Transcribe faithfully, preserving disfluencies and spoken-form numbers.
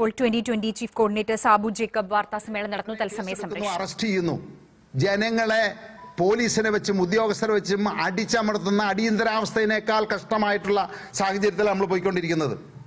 twenty twenty Chief Coordinator Sabu Jacob വാർത്താ സമ്മേളനം നടന്നു. തത്സമയ സംപ്രേഷണം. അറസ്റ്റ് ചെയ്യുന്നു. ജനങ്ങളെ പോലീസിനെ വെച്ചും ഉദ്യോഗസ്ഥരെ വെച്ചും അടിച്ചമർത്തുന്ന അടിയന്തരാവസ്ഥയിനേക്കാൾ കഷ്ടമായിട്ടുള്ള സാഹചര്യത്തിൽ നമ്മൾ പോയിക്കൊണ്ടിരിക്കുന്നത്.